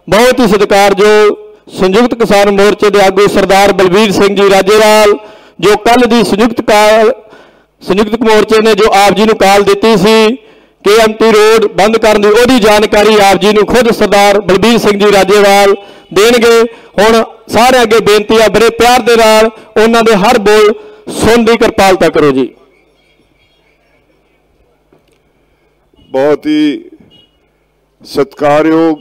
बहुत ही सत्कारयोग संयुक्त किसान मोर्चे के आगू सरदार बलबीर सिंह जी राजेवाल जो कल की संयुक्त मोर्चे ने जो आप जी को कॉल दी सी KMT रोड बंद करने की वो जानकारी आप जी को खुद सरदार बलबीर सिंह जी राजेवाल देंगे। हुण सारे अगे बेनती है बड़े प्यार के नाल उन्हां दे हर बोल सुन की कृपालता करो जी। बहुत ही सत्कारयोग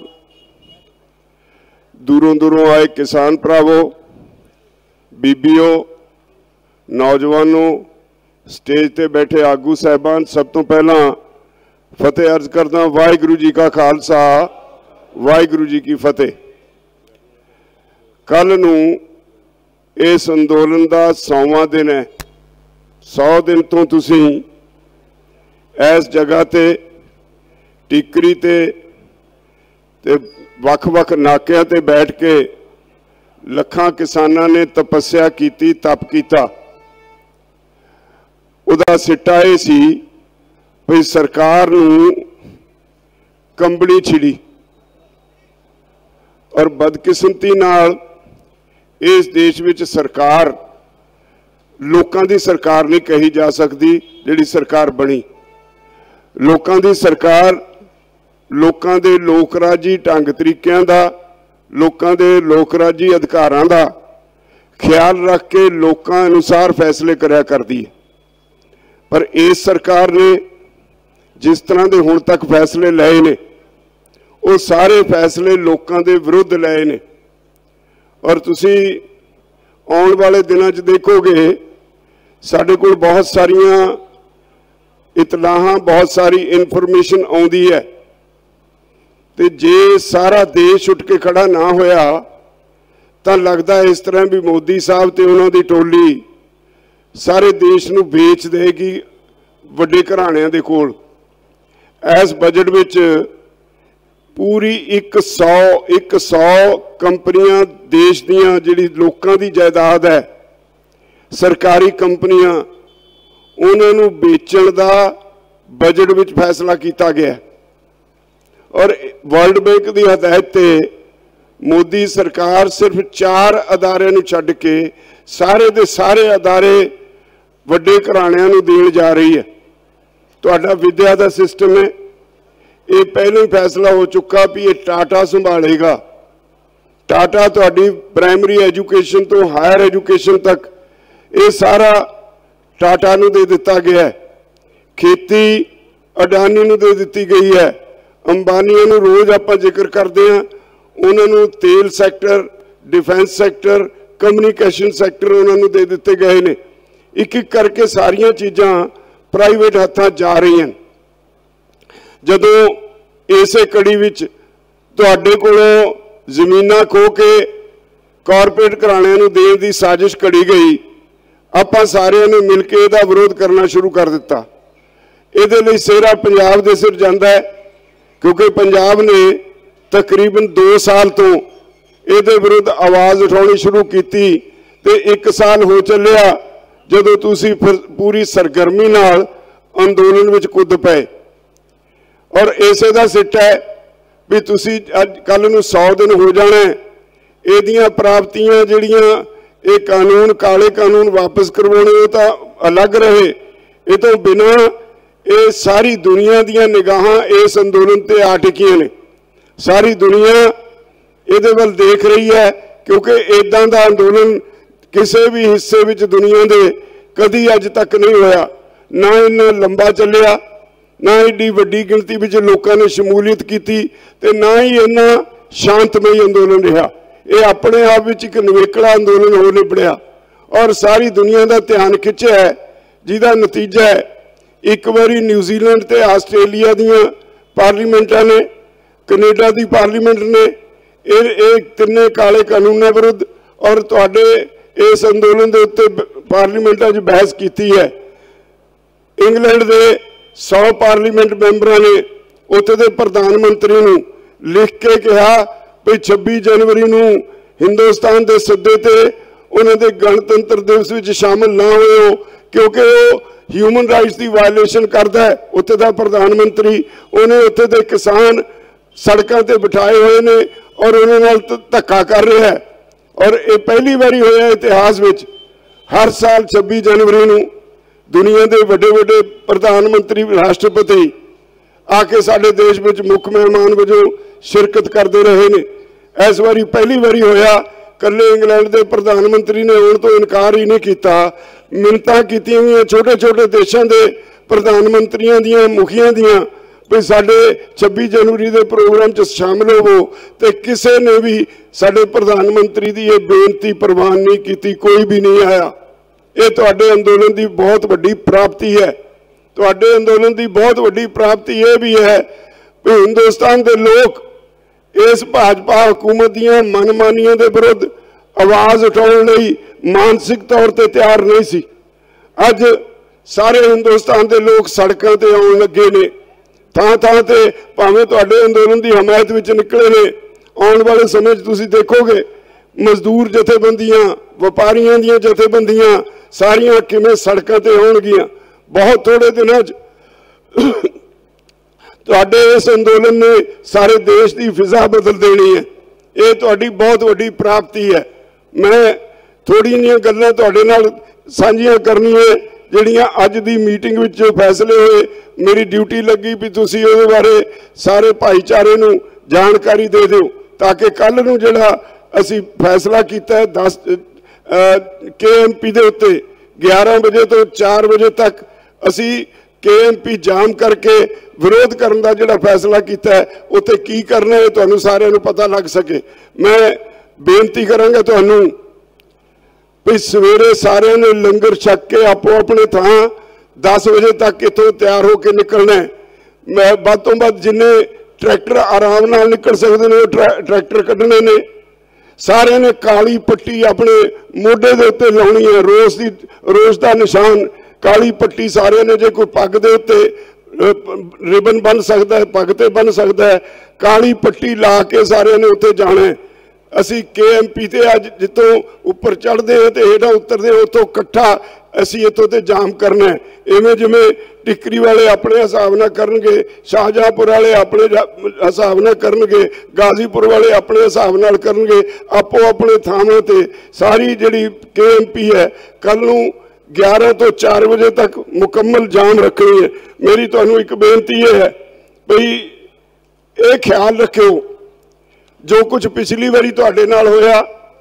दूरों दूरों आए किसान भरावो, बीबीओ, नौजवानों, स्टेज ते बैठे आगू साहबान, सब तो पहला फतेह अर्ज करदा वाहिगुरू जी का खालसा वाहिगुरू जी की फतेह। कल नूं इस अंदोलन का 100वां दिन है। 100 दिन तो तुसीं इस जगह ते टिकरी ते वख-वख नाकियां ते बैठ के लखां किसानां ने तपस्या की, तप किया। उहदा सिट्टा यह सी भी सरकार नूं कंबली छिड़ी और बदकिस्मती नाल इस देश विच सरकार लोकां दी सरकार नहीं कही जा सकती। जिहड़ी सरकार बनी लोकां दी सरकार लोकां दे लोकराजी ढंग तरीकों का, लोकां दे लोकराजी अधिकारां दा ख्याल रख के लोकां अनुसार फैसले करया करदी है। पर इस सरकार ने जिस तरह के हुण तक फैसले लए ने वो सारे फैसले लोकां दे विरुद्ध लए ने। और तुसी आने वाले दिनों च देखोगे साडे कोल बहुत सारिया इतलाहां, बहुत सारी इनफॉर्मेशन आउंदी है। तो जे सारा देश उठ के खड़ा ना होया तो लगता इस तरह भी मोदी साहब तो उन्हों की टोली सारे देश नूं बेच देगी वड्डे घराणिਆਂ दे कोल। इस बजट विच पूरी 100 कंपनियां देश दियां जिहड़ी लोकां दी जायदाद है, सरकारी कंपनियां, उन्होंने बेचण दा बजट विच फैसला किया गया। और वर्ल्ड बैंक की हदायत ते मोदी सरकार सिर्फ 4 अदारियां नूं छड्ड के सारे दे सारे अदारे वड्डे घराणिਆਂ नूं देण जा रही है। तुहाडा विद्या का सिस्टम है, ये पहले ही फैसला हो चुका भी ये टाटा संभालेगा। टाटा तुहाडी प्राइमरी एजुकेशन तो हायर एजुकेशन तक ये सारा टाटा नूं दे दिता गया है। खेती अडानी नूं दे दिती गई है। अंबानियों नूं रोज़ आपां जिक्र करते हैं, उन्होंने तेल sector, defence sector, communication sector उन्होंने दे दिते गए ने। एक एक करके सारिया चीज़ां प्राइवेट हाथां जा रही हैं। जदों इसे कड़ी विच तुहाडे कोलों जमीनां खो के कॉरपोरेट घराणिਆਂ नूं देण दी साजिश कड़ी गई, आपां सारिਆਂ ने मिल के इहदा विरोध करना शुरू कर दिता। इहदे लई सेहरा पंजाब दे सिर जांदा है, क्योंकि पंजाब ने तकरीबन 2 साल तो इहदे विरुद्ध आवाज़ उठाउणी शुरू की ते 1 साल हो चलिया जदों तुसीं पूरी सरगर्मी नाल अंदोलन विच कुद पे। और इसे दा सिट्टा है भी तुसीं अज कल नूं 100 दिन हो जाने, इहदियां प्राप्तियां जिहड़ियां ये कानून काले कानून वापस करवाने तो अलग रहे। ये तो बिना ये सारी दुनिया दियां निगाहां इस अंदोलन ते आ टिकियां ने। सारी दुनिया इहदे वल देख रही है, क्योंकि इदां दा अंदोलन किसी भी हिस्से विच दुनिया दे कदी अज तक नहीं होया। ना इन्ना लंबा चलिया, ना एडी वड्डी गिणती विच लोकां ने शमूलियत की, ते ना ही इन्ना शांतमई अंदोलन रहा। ये अपने आप विच एक निवेकला अंदोलन हो निबड़िया और सारी दुनिया का ध्यान खिंचिया है, जिहदा नतीजा है एक बारी न्यूजीलैंड ते आस्ट्रेलिया दियां पार्लीमेंटां ने, कनेडा की पार्लीमेंट ने ये तिन्ने काले कानूनों विरुद्ध और तुहाडे इस अंदोलन के उत्ते पार्लीमेंटां च बहस की है। इंग्लैंड के 100 पार्लीमेंट मैंबरां ने उत्थे दे प्रधानमंत्री नूं लिख के कहा भी 26 जनवरी नूं हिंदुस्तान के सदे ते उन्हां दे गणतंत्र दिवस विच शामिल ना होओ, क्योंकि वो ह्यूमन राइट्स की वायलेशन करता है। उत्थे दा प्रधानमंत्री उन्हें उत्थे दे किसान सड़कों ते बिठाए हुए ने और उन्होंने धक्का कर रहा है। और ये पहली बारी होया इतिहास में, हर साल 26 जनवरी को दुनिया के वड्डे वड्डे प्रधानमंत्री राष्ट्रपति आके साडे देश में मुख्य मेहमान वजों शिरकत करते रहे ने। इस बारी पहली बारी होया, कल्ले इंग्लैंड के प्रधानमंत्री ने आने तो इनकार ही नहीं किया। मिन्नतां कीतियां हुई छोटे छोटे देशों के प्रधानमंत्रियों दियां मुखियां दियां भी साडे 26 जनवरी के प्रोग्राम च शामिल होवो, तो किसी ने भी साडे प्रधानमंत्री की यह बेनती प्रवान नहीं की, कोई भी नहीं आया। ये तुहाडे अंदोलन की बहुत वड्डी प्राप्ति है। तुहाडे अंदोलन की बहुत वड्डी प्राप्ति यह भी है कि हिंदुस्तान के लोग इस भाजपा हुकूमत दियां मनमानियों के विरुद्ध आवाज़ उठाने लई मानसिक तौर पर तैयार नहीं सी। अज सारे हिंदुस्तान के लोग सड़कों पर आउण लगे ने, थां थां ते भावें तुहाडे अंदोलन की हमायत विच निकले ने। आने वाले समय तुसीं देखोगे मजदूर जथेबंदियां, व्यापारियों दी जथेबंदियां सारियां किवें सड़कों पर आउणगियां। बहुत थोड़े दिनों तुहाडे इस अंदोलन ने सारे देश की फिजा बदल देनी है। ये तुहाडी बहुत वड्डी प्राप्ति है। मैं थोड़ी जिहियां गल्लां तुहाडे नाल साझियां करनी है जिहड़ियां अज दी मीटिंग विच जो फैसले हुए। मेरी ड्यूटी लगी भी तुसीं उहदे बारे सारे भाईचारे नूं जानकारी दे दिओ, ताकि कल नूं जिहड़ा असीं फैसला कीता है 10 KMP दे उत्ते 11 बजे तो 4 बजे तक असीं KMP जाम करके विरोध करने का जिहड़ा फैसला किया है, उत्ते की करना है तुहानूं सारिआं नूं पता लग सके। मैं बेनती करांगा तुहानूं भी सवेरे सारे ने लंगर छक के आपो अपने थां 10 बजे तक इतों तैयार होकर निकलना है। मैं वध तो वध जिन्ने ट्रैक्टर आराम नाल निकल सकते हैं ट्रैक्टर कढ़ने ने। सारे ने काली पट्टी अपने मोढे दे उत्ते लाउणी है, रोस का निशान काली पट्टी सारे ने। जे कोई पग दे उत्ते रिबन बन सकता है, पग ते बन सकता है, काली पट्टी ला के सारे ने उत्ते जाना है। असी KMP ते अज जितों उपर चढ़ते हैं तो हेठा उतरते हैं, उतों कट्ठा असी इतों ते जाम करना है। इवें जिवें टिकरी वाले अपने हिसाब नाल करनगे, शाहजहांपुर वाले अपने हिसाब नाल करनगे, गाजीपुर वाले अपने हिसाब नाल करनगे, आपो अपने थावां ते सारी जिहड़ी KMP है कल नूं 11 तो 4 बजे तक मुकम्मल जाम रखनी है। मेरी तुहानूं एक बेनती है भई ये ख्याल रखियो, जो कुछ पिछली बारी तुहाडे नाल होया,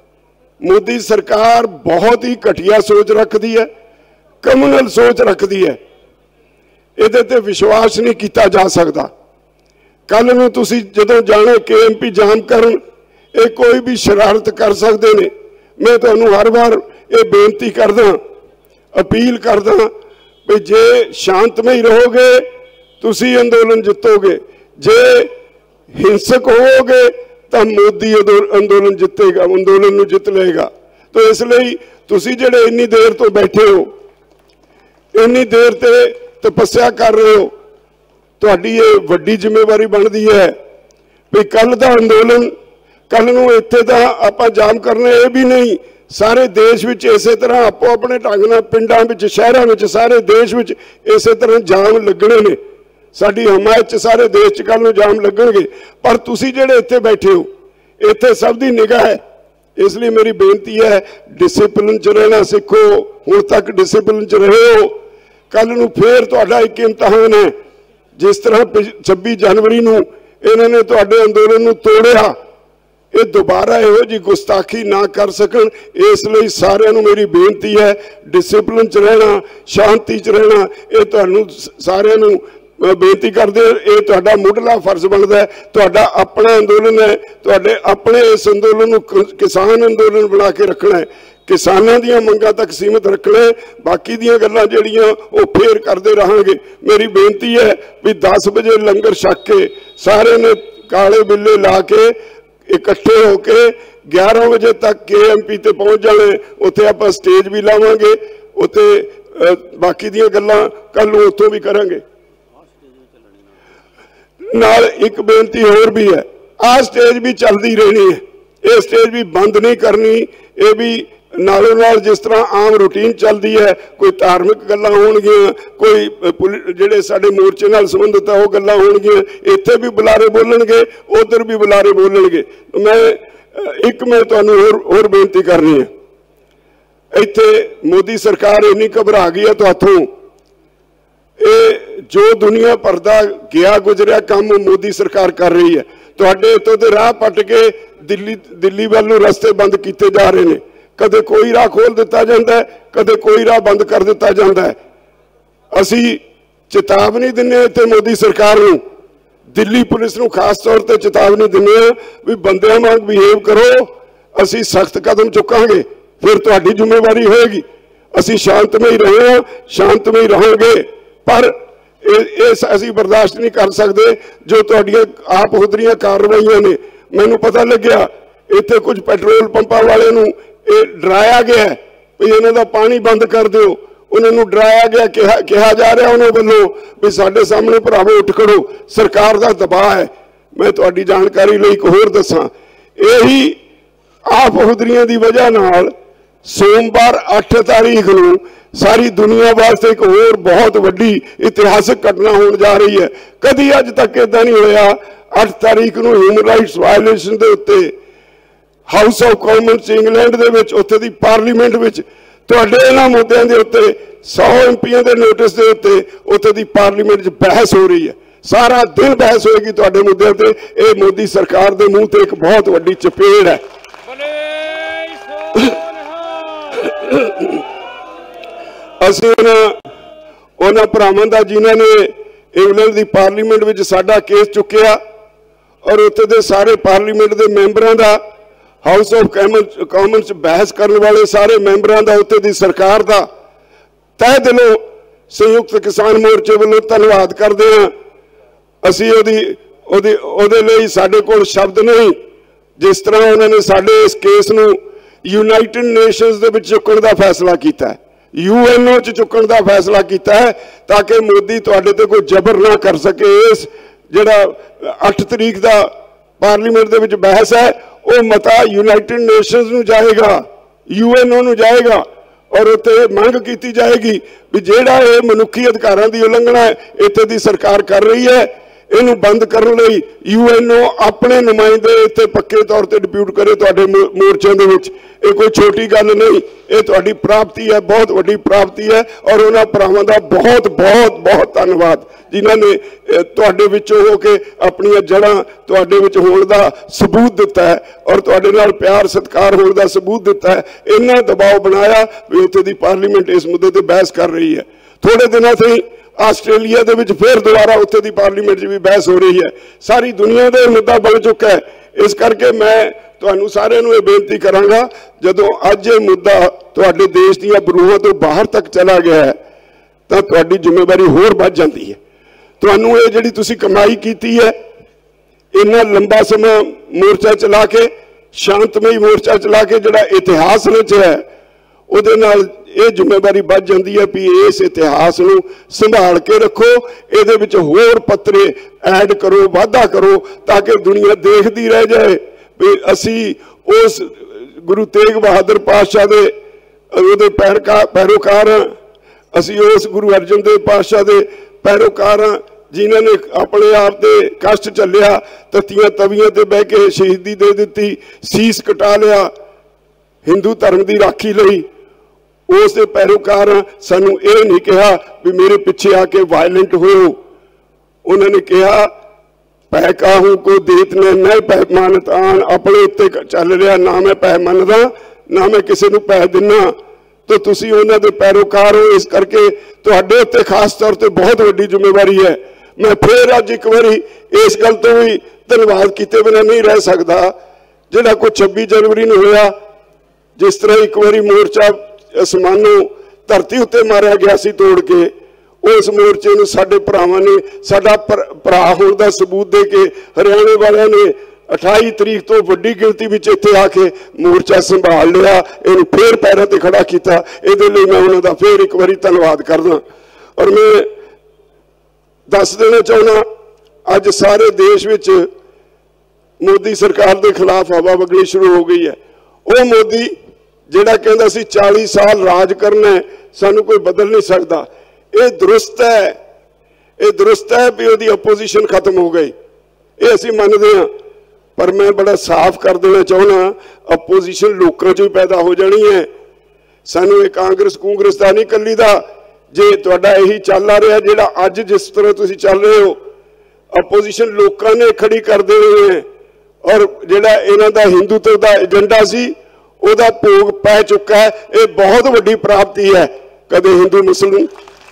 मोदी सरकार बहुत ही घटिया सोच रखती है, कम्युनल सोच रखती है। इहदे ते विश्वास नहीं किया जा सकता। कल नूं तुसीं जदों जाणे KMP जाम करन, ये कोई भी शरारत कर सकते ने। मैं तुहानूं हर बार ये बेनती करदा, अपील करदा भी जे शांतमई रहोगे तुसी अंदोलन जितोगे, जे हिंसक होवोगे तो मोदी अंदोलन जितेगा, अंदोलन नूं जित लेगा। तो इसलिए तुसी जिहड़े इन्नी देर तो बैठे हो, इन्नी देर ते तपस्या कर रहे हो, तुहाडी ये वड्डी जिम्मेवारी बनती है भी कल दा अंदोलन कल नूं इत्थे दा आपां जाम करना ये भी नहीं, सारे देश विच इसे तरह आपो अपने ढंग नाल पिंडां विच शहरां विच सारे देश विच इसे तरह जाम लगने ने। साडी हमायत च सारे देश च कल नूं जाम लगणगे। पर तुसीं जिहड़े इत्थे बैठे हो, इत्थे सब दी निगाह है। इसलिए मेरी बेनती है डिसिपलिन च रहना सीखो। हुण तक डिसिपलिन च रहे हो, कल नूं फिर तुहाडा एक इम्तिहान है। जिस तरह 26 जनवरी नूं इन्हां ने तुहाडे अंदोलन नूं तोड़िया, ये दोबारा इहो जी गुस्ताखी ना कर सकन। इसलिए सारिआं नूं मेरी बेनती है डिसिपलिन च रहना, शांति च रहना। ये तुहानूं सारिआं नूं बेनती करते, ये तुहाडा मुढ़ला फर्ज बनता है। तुहाडा अपना अंदोलन है, तुहाडे अपने इस अंदोलन नूं किसान अंदोलन बना के रखना है, किसानों दी मंगां तक सीमित रखना है। बाकी दी गल्लां जिहड़ियां वो फिर करते रहांगे। मेरी बेनती है भी 10 बजे लंगर छक के सारे ने काले बिल्ले ला के इकट्ठे होके 11 बजे तक KMP ते पहुंच जाने। उत्थे आपां स्टेज भी लावांगे, उत्थे बाकी दी गल्लां कल नूं उत्थों भी करांगे। नाल एक बेनती होर भी है, आ स्टेज भी चलती रहनी है, ये स्टेज भी बंद नहीं करनी। ये भी नालों नाल जिस तरह आम रूटीन चलती है, कोई धार्मिक गल्लां होणगियां, कोई जिहड़े साडे मोर्चे नाल संबंधित है वो गल्लां होणगियां, इत्थे भी बुलारे बोलणगे, उधर भी बुलारे बोलणगे। मैं तुहानूं होर बेनती करनी है, इत्थे मोदी सरकार इन्नी घबरा गई है तुहाथों, जो दुनिया भर दा गया गुजरिया काम मोदी सरकार कर रही है। तुहाडे इत्थों दे राह पट के दिल्ली वाल नूं रस्ते बंद किए जा रहे हैं, कदे कोई राह खोल दिता जाता है, कदे कोई राह बंद कर दिता जाता है। असी चेतावनी दिन्ने इत्थे मोदी सरकार नूं, दिल्ली पुलिस नूं खास तौर पर चेतावनी दिन्ने भी बंदियां वांग बिहेव करो, असी सख्त कदम चुकांगे, फिर तुहाडी जिम्मेवारी होएगी। असी शांतमई रहे हैं, शांतमई रहांगे, पर असी बर्दाश्त नहीं कर सकते जो तुहाडियां आप हुदरियां कार्रवाइयां ने। मैनूं पता लग्या इत्थे कुछ पेट्रोल पंपां वाले नूं डराया गया भी इन्हां दा पानी बंद कर दिओ, उन्होंने डराया गया, कहा जा रहा उन्होंने वालों भी साडे सामने भरावो उठ खड़ो, सरकार का दबाव है। मैं तुहाडी जानकारी लई एक होर दसां, यही आप हुदरियां दी वजह नाल सोमवार 8 तारीख नूं सारी दुनिया वास्ते एक होर बहुत वड्डी इतिहासक घटना होने जा रही है। कदी अज तक इदां नहीं होया। 8 तारीख नूं ह्यूमन राइट्स वायलेशन दे उत्ते हाउस ऑफ कॉमन्स इंग्लैंड दे विच उत्थे दी पार्लीमेंट विच तुहाडे इन्हां मुद्दिआं दे उत्ते 100 एमपीआं दे नोटिस दे उत्ते उत्थे दी पार्लीमेंट च बहस हो रही है। सारा दिन बहस होएगी तुहाडे मुद्दिआं ते। ये मोदी सरकार दे मूंह ते एक बहुत वड्डी चपेड़ है। ਅਸੀਂ ਉਹਨਾਂ ਭਰਾਵਾਂ ਦਾ ਜਿਨ੍ਹਾਂ ਨੇ ਇੰਗਲੈਂਡ ਦੀ ਪਾਰਲੀਮੈਂਟ ਵਿੱਚ ਸਾਡਾ ਕੇਸ ਚੁੱਕਿਆ ਔਰ ਉੱਥੇ ਦੇ ਸਾਰੇ ਪਾਰਲੀਮੈਂਟ ਦੇ ਮੈਂਬਰਾਂ ਦਾ, ਹਾਊਸ ਆਫ ਕਾਮਨਸ ਬਹਿਸ ਕਰਨ ਵਾਲੇ ਸਾਰੇ ਮੈਂਬਰਾਂ ਦਾ, ਉੱਥੇ ਦੀ ਸਰਕਾਰ ਦਾ ਤਹਿ ਦਿਲੋਂ ਸੰਯੁਕਤ ਕਿਸਾਨ ਮੋਰਚੇ ਵੱਲੋਂ ਧੰਨਵਾਦ ਕਰਦੇ ਹਾਂ। ਅਸੀਂ ਉਹਦੇ ਲਈ ਸਾਡੇ ਕੋਲ ਸ਼ਬਦ ਨਹੀਂ। ਜਿਸ ਤਰ੍ਹਾਂ ਉਹਨਾਂ ਨੇ ਸਾਡੇ ਇਸ ਕੇਸ ਨੂੰ यूनाइटेड नेशनस दे विच चुकण दा फैसला किया है, यूएनओ च चुकण दा फैसला किया है, ताकि मोदी तुहाडे ते कोई जबर ना कर सके। इस जिहड़ा 8 तारीख दा पार्लीमेंट दे विच बहस है वो मता यूनाइटेड नेशनस नूं जाएगा, यूएनओ नूं जाएगा और उत्ते मंग की जाएगी भी जिहड़ा ये मनुखी अधिकारां दी उलंघना है इत्थे दी सरकार कर रही है, इनू बंद करने लई यूएनओ अपने नुमाइंदे इत्थे पक्के तौर पर डिप्यूट करे तुहाडे मोर्चों दे विच। ये कोई छोटी गल नहीं, ये तुहाडी प्राप्ति है, बहुत वड्डी प्राप्ति है। और उन्हां भरावां दा बहुत बहुत बहुत धन्नवाद जिन्हां ने तुहाडे विचों हो के अपनी जड़ां तुहाडे विच होण दा सबूत दिता है और तुहाडे नाल प्यार सत्कार होण दा सबूत दिता है। इन्ना दबाव बनाया भी उत्थे दी पार्लीमेंट इस मुद्दे ते बहस कर रही है। थोड़े दिनों से आस्ट्रेलिया दे विच फिर दोबारा उत्थे दी पार्लीमेंट भी बहस हो रही है। सारी दुनिया का मुद्दा बन चुका है। इस करके मैं तुहानू सारिआं नूं बेनती करांगा, जदों अज ये मुद्दा तुहाडे देश दीआं बरूहां तो बाहर तक चला गया है तां तुहाडी जिम्मेवारी होर वध जांदी है। तुहानू ये जिहड़ी तुसीं कमाई कीती है, इन्ना लंबा समा मोर्चा चला के, शांतमई मोर्चा चला के जिहड़ा इतिहास रचिआ है, उहदे नाल ये जिम्मेवारी बढ़ जाती है भी इस इतिहास नूं संभाल के रखो, इहदे विच होर पत्रे ऐड करो, वाधा करो, ताकि दुनिया देखती रह जाए भी असी उस गुरु तेग बहादुर पातशाह दे उहदे पैरोकार हां, असी उस गुरु अर्जन देव पातशाह दे पैरोकार हां जिन्हां ने अपने आप दे कष्ट झल्लिया, तत्तियां तवियां ते बह के शहीदी दे दित्ती, शीस कटा लिया हिंदू धर्म की राखी लई। उस दे पैरोकार सानू ये नहीं कहा भी मेरे पीछे आके वायलेंट हो। उन्होंने कहा पै काहू को देत ने न पै मानत आन, अपने उत्ते चल रहा, ना मैं पै मनदा ना मैं किसी नूं पै दिना। तो तुसी उन्हां दे पैरोकार हो, इस करके तुहाडे उत्ते खास तौर पर बहुत वड्डी जिम्मेवारी है। मैं फिर अज एक बारी इस गल तो भी धन्यवाद किए बिना नहीं रह सकता। जिहड़ा कोई 26 जनवरी नूं होया, जिस तरह एक बारी मोर्चा असमानों धरती उत्ते मारिया गया सी तोड़ के, उस मोर्चे नूं साडे भरावां ने साडा भरा होण दा सबूत दे के हरियाणे वालियां ने 28 तारीख तो वड्डी गिणती विच इत्थे आके मोर्चा संभाल लिया, इहनूं फिर पैरां ते खड़ा कीता। इहदे लई मैं उन्हां दा फिर एक बारी धन्नवाद करदा। और मैं दस देना चाहुंदा, अज सारे देश विच मोदी सरकार के खिलाफ हवा वगनी शुरू हो गई है। वो मोदी ਜਿਹੜਾ ਕਹਿੰਦਾ ਸੀ 40 साल राज करना है, सानू कोई बदल नहीं सकता। ये दुरुस्त है, ये दुरुस्त है भी उसकी अपोजिशन खत्म हो गई, ये असीं मनदे हां। पर मैं बड़ा साफ कर देना चाहना, अपोजिशन लोकां चों ही पैदा हो जानी है। सानू ये कांग्रेस कूंग्रेस दा नहीं कल्ली दा, जे तुहाडा यही चल आ रहा जिहड़ा अज जिस तरह तुसीं चल रहे हो, अपोजिशन लोकां ने खड़ी कर देनी है। और जिहड़ा इन्हां दा हिंदुत्व दा एजेंडा सी उहदा भोग पै चुका है। ये बहुत वड्डी प्राप्ति है। कदे हिंदू मुस्लिम,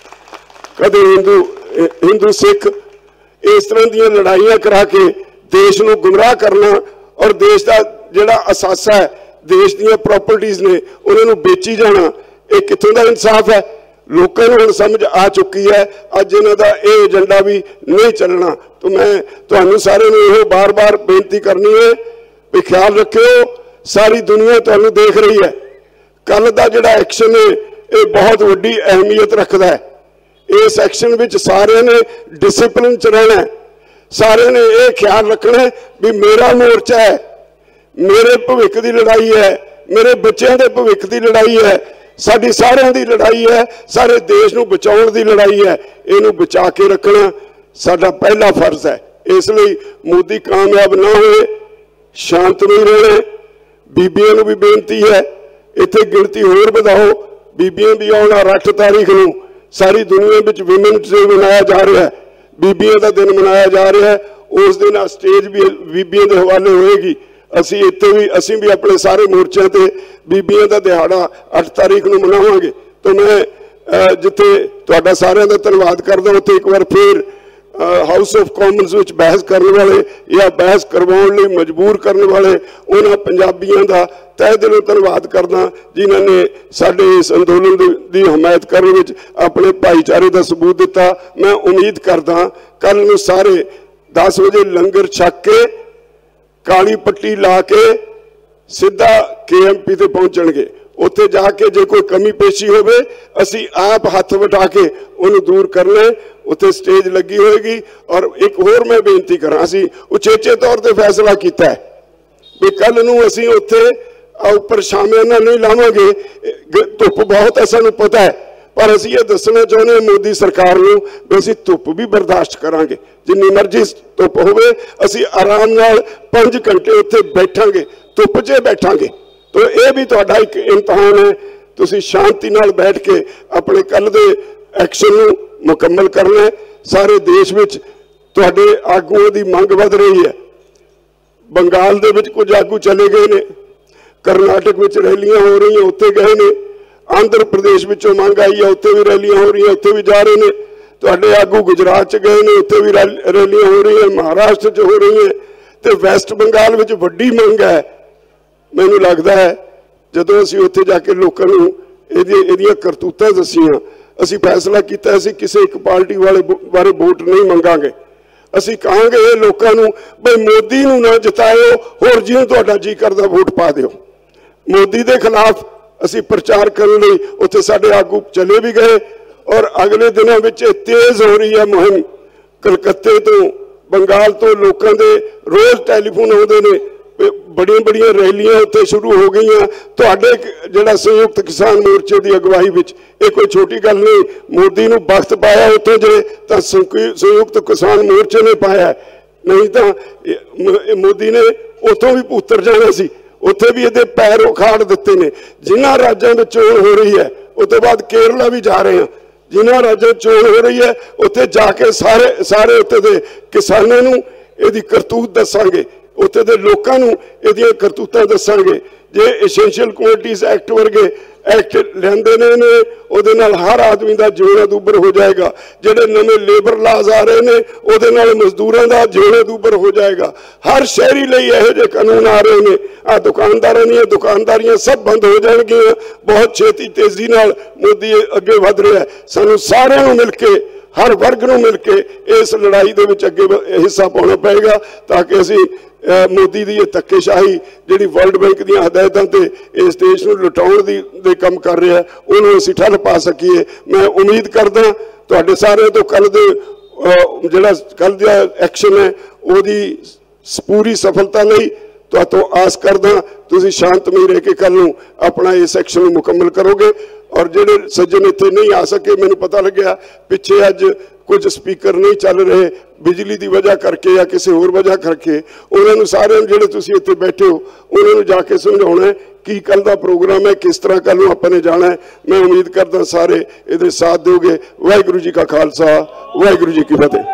कदे हिंदू सिख, इस तरह दी लड़ाइयां करा के देश नूं गुमराह करना और देश का जिहड़ा असासा है, देश दी प्रॉपर्टीज ने उन्होंने बेची जाना, ये कित्थों दा इंसाफ है? लोगों को समझ आ चुकी है। अज इन्हां दा ये एजेंडा भी नहीं चलना। तो मैं तुहानूं सारे नूं इहो बार बार बेनती करनी है भी ख्याल रखियो, सारी दुनिया तुहानूं देख रही है। कल दा जिहड़ा एक्शन है ये बहुत वड्डी अहमियत रखता है। इस एक्शन विच सारे ने डिसिपलिन च रहना है, सारे ने यह ख्याल रखना है भी मेरा मोर्चा है, मेरे भविख की लड़ाई है, मेरे बच्चों के भविख की लड़ाई है, साडी सारिਆਂ की लड़ाई है, सारे देश को बचाने की लड़ाई है। इनू बचा के रखना साडा पहला फर्ज है। इसलिए मोदी कामयाब ना होए, शांत नहीं रहना। बीबियों भी बेनती है, इत्थे गिनती होर वधाओ। बीबियां भी आउण 8 तारीख नूं सारी दुनिया में विमेन्स डे मनाया जा रहा है, बीबियों का दिन मनाया जा रहा है। उस दिन स्टेज भी बीबियों के हवाले होएगी। असी इत्थे भी असी भी अपने सारे मोर्चों से बीबियों का दिहाड़ा 8 तारीख को मनावांगे। तो मैं जिथे तुहाडा सारिਆਂ ਦਾ धन्यवाद करदा, उत्थे एक बार फिर हाउस ऑफ कॉमन्स विच बहस करने वाले या बहस करवाउण लई मजबूर करने वाले उन्हां पंजाबियों का तहे दिलों धन्यवाद करदा जिन्हां ने साडे इस अंदोलन की हमायत करने विच अपने भाईचारे का सबूत दिता। मैं उम्मीद करदा कल नूं सारे 10 बजे लंगर छक के काली पट्टी ला के सीधा KMP ते पहुंचणगे। उत्थे जाके जे कोई कमी पेशी होवे असी आप हाथ वटा के उन्हें दूर करना है। उत्थे स्टेज लगी होएगी। और एक होर मैं बेनती करा, असी उचेचे तौर पर फैसला किया है भी कल नूं असी उत्थे उपर शामियाना नहीं लावांगे। धुप बहुत है, सानूं पता है, पर असी ये दसना चाहते मोदी सरकार नूं भी असी धुप भी बर्दाश्त करांगे। जिन्नी मर्जी धुप होवे असी आराम नाल 5 घंटे उत्थे बैठांगे, धुप 'च बैठांगे। तो यह भी तुहाडा एक इम्तिहान है। तुसीं शांति नाल बैठ के अपने कल दे एक्शन नूं मुकम्मल करना है। सारे देश विच तुहाडे आगूआं दी मंग वध रही है। बंगाल दे विच कुछ आगू चले गए ने, करनाटक विच रैलियां हो रही हैं, उत्थे गए ने, आंध्र प्रदेश विचों मंग आई है, उत्थे भी रैलियां हो रही हैं, उत्थे भी जा रहे हैं। तुहाडे आगू गुजरात च गए ने, उत्थे भी रैलियां हो रही हैं, महाराष्ट्र च हो रही हैं। तो वैस्ट बंगाल विच वड्डी मंग है। मैनूं लगदा है जदों असीं उत्थे जाके लोकां नूं इहदियां करतूतां दस्सियां, असीं फैसला कीता असीं किसी एक पार्टी वाले बारे वोट नहीं मंगांगे। असीं कहांगे ये लोकां नूं बई मोदी नूं ना जिताओ, होर जिहनूं तुहाडा जी करदा वोट पा दिओ। मोदी दे खिलाफ असीं प्रचार करने लई उत्थे साडे आगू चले भी गए। और अगले दिनों में तेज हो रही है मुहिम। कलकत्ते तो बंगाल तो लोगों के रोज़ टैलीफोन आते हैं, बड़िया बड़िया रैलियां उत्थे शुरू हो गई। तुहाडे जिहड़ा संयुक्त किसान मोर्चे की अगवाई विच ये कोई छोटी गल नहीं। मोदी नूं वक्त पाया उत्थे जे तां संयुक्त किसान मोर्चे ने पाया, नहीं तो मोदी ने उत्थों भी पुत्र जाना सी, उत्थे भी ये पैर उखाड़ दिते ने। जिन्हां राज्यों में चोण हो रही है उस तो बाद केरला भी जा रहे हैं, जिन्हां राज्यों चोण हो रही है उत्थे जाके सारे सारे उत्थे दे किसानों नूं इहदी करतूत दसांगे, उत्थे दे लोकां नूं इहदियां करतूतां दसांगे। जे एसेंशियल कमोडिटीज एक्ट वर्गे एक्ट लिआंदे ने उहदे नाल हर आदमी का जीना दूबर हो जाएगा। जिहड़े नवे लेबर लाज आ रहे हैं उहदे नाल मजदूरां दा जीना दूबर हो जाएगा। हर शहरी लई इहो जिहे कानून आ रहे हैं। आ दुकानदारां दीयां दुकानदारियां सब बंद हो जाणगीਆਂ। बहुत छेती तेजी नाल मोदी अगे वध रहा है। सानूं सारिआं नूं मिल के हर वर्ग नूं मिल के इस लड़ाई दे विच अगे हिस्सा पाउणा पएगा ताकि असीं मोदी की यह धक्केशाही जी वर्ल्ड बैंक दी हदायतों से इस देश को लुटाउण दे काम कर रहा है उन्होंने असीं ठल पा सकीए। मैं उम्मीद करदा तुहाडे सारे तो कल दे जिहड़ा कल दा एक्शन है उहदी पूरी सफलता लई तो आस करदा तुसीं शांतमई रह के कल नूं अपना इस सैक्शन मुकम्मल करोगे। और जिहड़े सज्जन इत्थे नहीं आ सके, मैनूं पता लग्या पिछे अज कुछ स्पीकर नहीं चल रहे बिजली की वजह करके या किसी होर वजह करके, उन्होंने सारे जिहड़े तुसीं इत्थे बैठे हो उन्होंने जाके समझाउणा है कि कल का प्रोग्राम है, किस तरह कल नूं आपां ने जाना है। मैं उम्मीद करदा सारे इहदे साथ दोगे। वाहिगुरू जी का खालसा, वाहिगुरू जी की फतेह।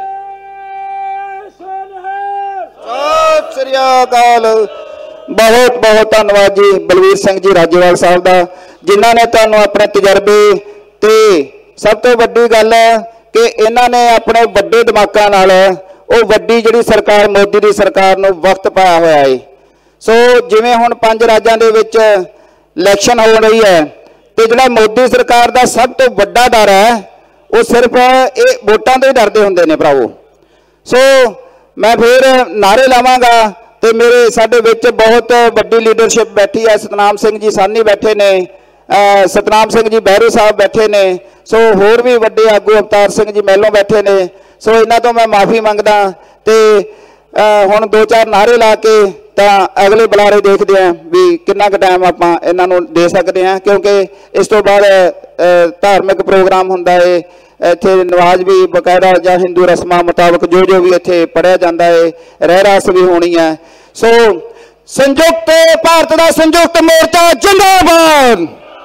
सत श्री अकाल। बहुत बहुत धन्यवाद जी बलवीर सिंह जी राजेवाल साहब का, जिन्होंने तुहानूं अपने तजर्बे ते सब तो वड्डी गल है कि इन्होंने अपने वड्डे दिमागां नाल वो वड्डी जिहड़ी सरकार मोदी की सरकार नूं वक्त पाया होया है। सो जिवें हुण 5 राज्यां दे विच इलैक्शन हो रही है तो जिहड़ा मोदी सरकार का सब तो वड्डा डर है वो सिर्फ ये वोटां तो ही डरदे हुंदे ने भरावो। सो मैं फिर नारे लावांगा तो मेरे साडे विच बहुत वड्डी लीडरशिप बैठी है। सतनाम सिंह जी सानी बैठे ने, सतनाम सिंह जी बहरू साहब बैठे ने, सो होर भी वड्डे आगू अवतार सिंह जी महलों बैठे ने। सो इन्हां तो मैं माफ़ी मंगदा ते हुण 2-4 नारे ला के तो अगले बुलारे देखते हैं भी कितना क टाइम आपां इन्हां नूं दे सकते हैं, क्योंकि इस तो बाद धार्मिक प्रोग्राम हुंदा है इत्थे नवाज भी बकायदा जां हिंदू रस्मां मुताबक जो जो भी इत्थे पढ़िया जाता है, रहरास भी होनी है। सो संयुक्त भारत का संयुक्त मोर्चा जिंदाबाद,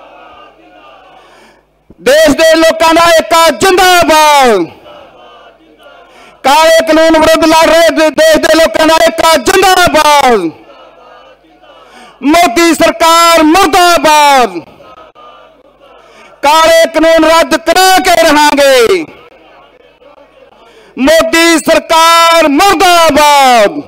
देश के लोगों का एकता जिंदाबाद, काले कानून विरुद्ध लड़ रहे देश के लोगों का एकता जिंदाबाद, मोदी सरकार मुर्दाबाद, काले कानून रद्द करा के रहांगे, मोदी सरकार मुर्दाबाद।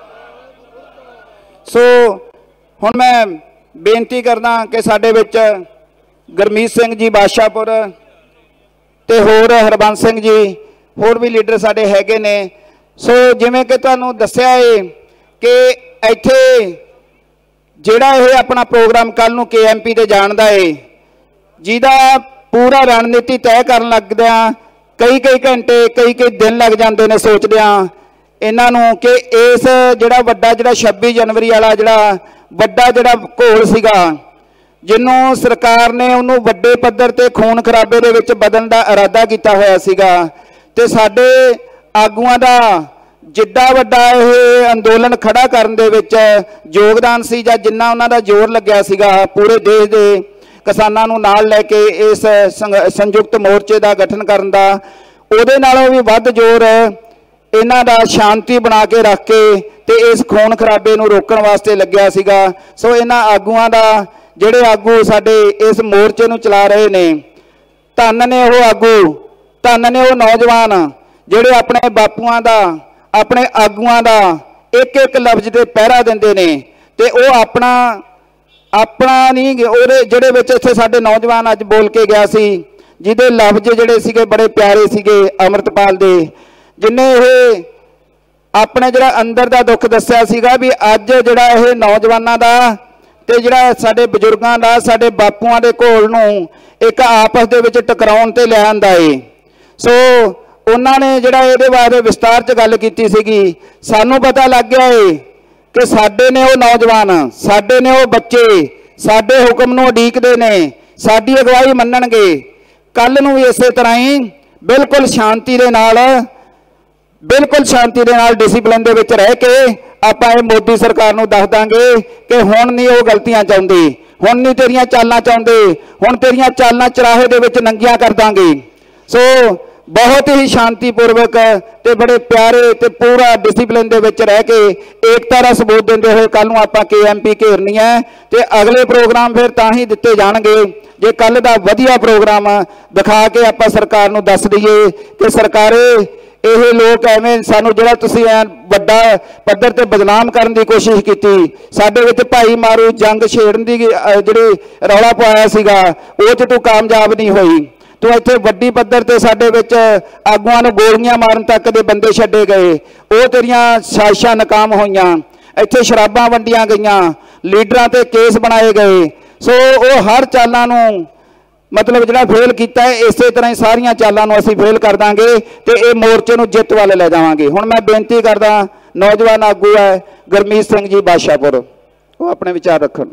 सो हुण मैं बेनती करदा कि साडे विच गुरमीत सिंह जी बादशाहपुर ते होर हरबंस सिंह जी होर भी लीडर साडे हैगे ने। सो जिवें कि तुहानूं दस्सिया है कि इत्थे जिहड़ा ये अपना प्रोग्राम कल नूं KMP ते जाण दा है, जिहदा पूरा रणनीति तय करन लगदिआं कई घंटे कई दिन लग जाते हैं सोचदिआं इन्हां नूं कि इस जिहड़ा वड्डा जिहड़ा 26 जनवरी वाला जिहड़ा वड्डा जिहड़ा घोल सीगा, जिन्हों सरकार ने उन्होंने वड्डे पद्धर ते खून खराबे दे विच बदलण दा इरादा किया होया सीगा ते साडे आगूआं दा जिड्डा वड्डा यह अंदोलन खड़ा करन दे विच योगदान सी जां जिन्ना उन्हां दा जोर लग्या सीगा पूरे देश दे किसानां नूं नाल लैके इस संयुक्त मोर्चे का गठन करन दा, उहदे नालों भी वध जोर इन्हां दा शांति बना के रख के ते इस खून खराबे नूं रोकण वास्ते लग्या सीगा। सो इन्हां आगूआं दा जिहड़े आगू साडे इस मोर्चे नूं चला रहे ने, धन ने वो आगू, धन ने वो नौजवान जिहड़े अपने बापूआं दा अपने आगूआं दा एक एक लफ्ज ते पहरा दिंदे ने ते वो अपना नहीं ਉਹਦੇ ਜਿਹੜੇ ਵਿੱਚ ਇੱਥੇ ਸਾਡੇ नौजवान ਅੱਜ बोल के गया सी ਜਿਹਦੇ लफ्ज ਜਿਹੜੇ ਸੀਗੇ बड़े प्यारे ਸੀਗੇ अमृतपाल ਦੇ, जिन्हें ये अपने ਜਿਹੜਾ अंदर ਦਾ दुख ਦੱਸਿਆ ਸੀਗਾ भी ਅੱਜ ਜਿਹੜਾ ਇਹ नौजवानों ਦਾ ਤੇ ਜਿਹੜਾ ਸਾਡੇ ਬਜ਼ੁਰਗਾਂ ਦਾ ਸਾਡੇ ਬਾਪੂਆਂ ਦੇ ਘੋਲ ਨੂੰ ਇੱਕ ਆਪਸ ਦੇ ਵਿੱਚ ਟਕਰਾਉਣ ਤੇ ਲੈ ਆਂਦਾ ਏ। ਸੋ ਉਹਨਾਂ ਨੇ ਜਿਹੜਾ ਇਹਦੇ ਬਾਰੇ ਵਿਸਤਾਰ 'ਚ ਗੱਲ ਕੀਤੀ ਸੀਗੀ। ਸਾਨੂੰ ਪਤਾ ਲੱਗ ਗਿਆ ਏ कि साडे ने वो नौजवान, साडे ने वो बच्चे साडे हुक्म नूं उडीकदे ने, साडी अगवाई मन्नणगे। कल नूं भी इस तरह ही बिल्कुल शांति दे नाल डिसिपलिन दे विच रह के आपां इह मोदी सरकार नूं दस दांगे कि हुण नहीं वो गलतियां चाहुंदे, हुण नहीं तेरियां चालां चाहुंदे, हुण तेरियां चालां चराहे दे विच नंगियां कर दांगे। सो बहुत ही शांतिपूर्वक ते बड़े प्यारे ते पूरा डिसिपलिन दे विच रह के एकता दा सबूत देंदे होए कल नूं आपां KMP घेरनी है ते अगले प्रोग्राम फिर तां ही दिते जाणगे जे कल दा वधिया प्रोग्राम दिखा के आपां सरकार नूं दस दईए कि सरकारे ਇਹ लोग ਐਵੇਂ ਸਾਨੂੰ ਜਿਹੜਾ ਤੁਸੀਂ ਵੱਡਾ ਪੱਧਰ ਤੇ ਬਦਨਾਮ ਕਰਨ ਦੀ ਕੋਸ਼ਿਸ਼ ਕੀਤੀ, ਸਾਡੇ ਵਿੱਚ ਭਾਈ ਮਾਰੂ ਜੰਗ ਛੇੜਨ ਦੀ ਜਿਹੜੀ ਰੌਲਾ ਪਾਇਆ ਸੀਗਾ ਉਹ 'ਚ ਤੂੰ ਕਾਮਯਾਬ ਨਹੀਂ ਹੋਈ। तो इत्थे वड्डी पद्धर ते साडे विच आगूआं नूं गोलियां मारन तक दे बंदे छड्डे गए, वो तेरियां साजिशां नाकाम होईयां, इत्थे शराबां वंडियां गईयां, लीडरां ते केस बनाए गए। सो वो हर चालां नूं मतलब जिहड़ा फेल कीता है इस तरह ही सारियां चालां नूं असीं फेल कर दांगे ते इह मोर्चे नूं जिੱਤ ਵੱਲ ले जावांगे। हुण मैं बेनती करदा नौजवान आगू है गुरमीत सिंह जी बाशापुर, वो अपने विचार रखन।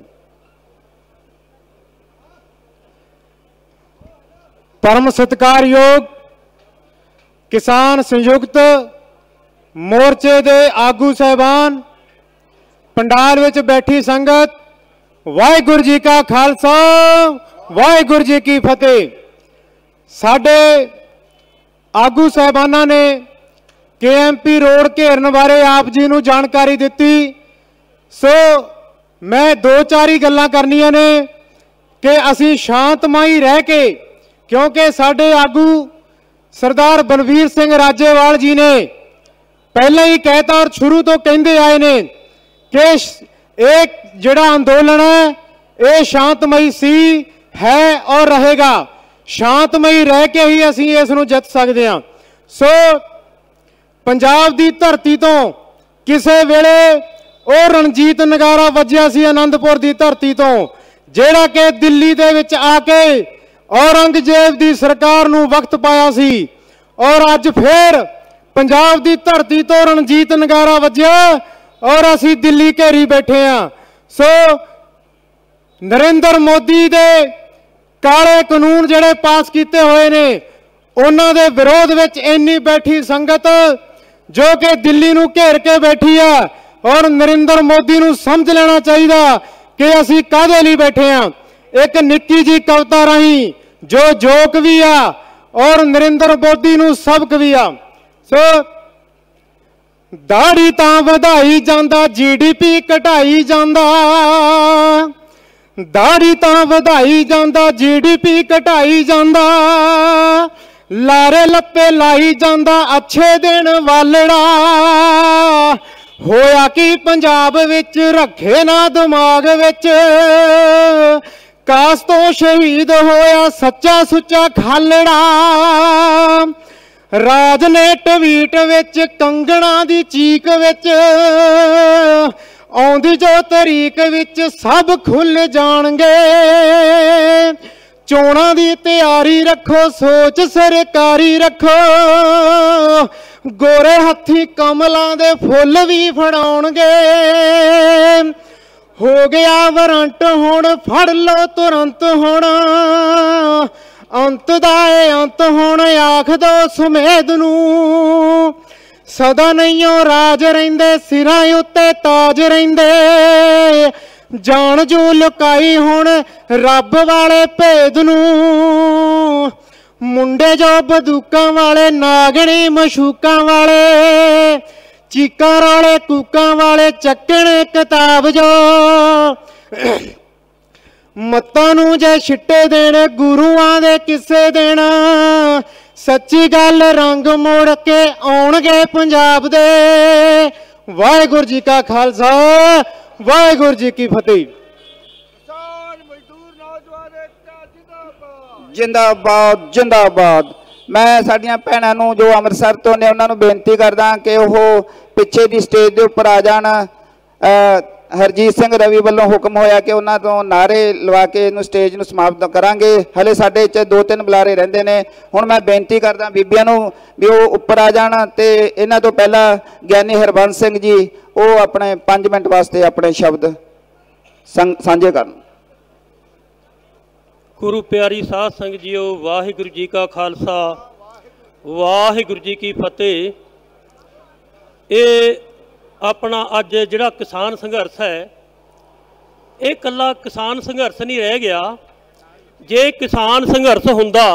परम सत्कारयोग किसान संयुक्त मोर्चे दे आगू साहबान, पंडाल विच बैठी संगत, वाहिगुरू जी का खालसा वाहिगुरू जी की फतेह। साडे आगू साहबाना ने KMP रोड घेरन बारे आप जी नूं जानकारी दिती। सो मैं दो चार ही गल्लां करनियां ने कि असीं शांतमई रह के, क्योंकि साडे आगू सरदार बलवीर सिंह राजेवाल जी ने पहले ही कहता और शुरू तो कहते आए ने कि एक जिहड़ा अंदोलन है ये शांतमई सी है और रहेगा। शांतमई रह के ही असीं इस नूं जित सकते हैं। सो पंजाब दी धरती तो किसे वेले वो रणजीत नगारा वज्जिया सी आनंदपुर दी धरती तो, जिहड़ा कि दिल्ली दे विच आके औरंगजेब दी सरकार नूं वक्त पाया सी, और अज फिर पंजाब दी धरती तो रणजीत नगारा वज्जिया और असी दिल्ली घेरी बैठे हैं। सो नरेंद्र मोदी दे काले कानून जिहड़े पास किए हुए ने उन्हां दे विरोध विच इन्नी बैठी संगत जो कि दिल्ली नूं घेर के बैठी है, और नरेंद्र मोदी नूं समझ लेना चाहिए कि असी काहदे लई बैठे हैं। एक निक्की जी कविता राही जो जोक भी आ और नरेंद्र मोदी नूं सबक भी आ। सो दाड़ी तां वधाई जांदा GDP घटाई जांदा, दाड़ी तां वधाई जांदा GDP घटाई जांदा, लारे लप्पे लाई जांदा अच्छे दिन वालड़ा, होया कि पंजाब विच रखे ना दिमाग विच, कास तो शहीद होया सच्चा सुच्चा खालड़ा, राज ने ट्वीट विच कंगना दी चीक विच, आउंदी जो तरीक विच सब खुल जाणगे, चोणां दी तैयारी रखो सोच सरकारी रखो, गोरे हत्थी कमलां दे फुल भी फड़ाउणगे, हो गया वारंट हुण फड़ लो तुरंत हुण, अंत दा अंत हुण आख दो सुमेध नूं, सदा नहीं राज रहिंदे सिरां उत्ते ताज रहिंदे, जान जो लुकाई हुण रब वाले भेद नूं, मुंडे जो बंदूकां वाले नागणी मशूकां वाले, चीकां वाले कूकां वाले चक्कण किताब जो, मत्तां नूं जे छिट्टे देने गुरुआं दे किस्से देना, सच्ची गल रंग मोड़ के आउणगे पंजाब दे। वाहिगुरू जी का खालसा वाहिगुरू जी की फतेह। जिंदाबाद जिंदाबाद। मैं साडियां भैणां नूं जो अमृतसर तो ने उन्हां नूं बेनती करदा कि वो पिछे दी स्टेज दे उपर आ जाण। हरजीत सिंह रवि वालों हुक्म होया कि उन्हां तो नारे लवा के इनू स्टेज नूं समाप्त करांगे। हले साडे च 2-3 बुलारे रहिंदे ने। हुण मैं बेनती करदा बीबियां नूं भी वो उपर आ जाण ते इन्हां तो पहला ज्ञानी हरबंस सिंह जी वो अपने 5 मिनट वास्ते अपने शब्द साझे करन। गुरु प्यारी साध संगत जीओ, वाहिगुरू जी का खालसा वाहिगुरू जी की फतेह। ये अपना अज जिहड़ा किसान संघर्ष है ये कल्ला किसान संघर्ष नहीं रह गया। जे किसान संघर्ष हुंदा,